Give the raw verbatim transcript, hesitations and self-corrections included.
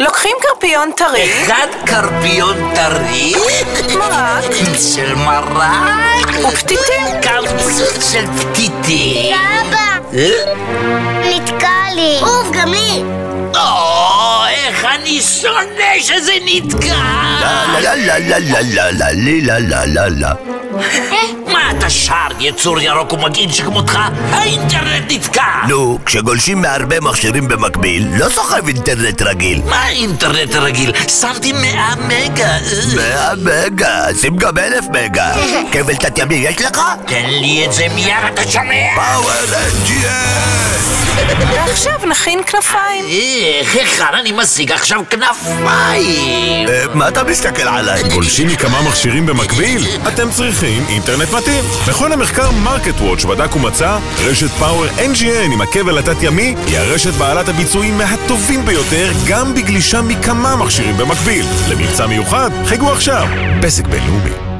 לוקחים קרפיון טרי. אחד קרפיון טרי? מרק. של מרק? ופתיתים. קמצוץ של פתיתים. אבא! נתקע לי. אוף, גם לי. או, איך אני שונא שזה נתקע! לה לה לה לה לה לה לה לה לה לה לה. מה אתה שר, יצור ירוק ומגעיל שכמותך? האינטרנט נתקע! נו, כשגולשים מהרבה מכשירים במקביל, לא סוחב אינטרנט רגיל. מה אינטרנט רגיל? שמתי מאה מגה. מאה מגה, שים גם אלף מגה. כבל תת-ימי יש לך? תן לי את זה מיד, אתה שומע? פאוור רנג'רס! ועכשיו נכין כנפיים. איך, היכן אני משיג עכשיו כנפיים? מה אתה מסתכל עליי? גולשים מכמה מכשירים במקביל? אתם צריכים אינטרנט מתאים. מכון המחקר מרקט וואץ' בדק ומצא רשת פאוור אן ג'י אן עם הכבל התת-ימי היא הרשת בעלת הביצועים מהטובים ביותר גם בגלישה מכמה מכשירים במקביל. למבצע מיוחד, חייגו עכשיו. בזק בינלאומי.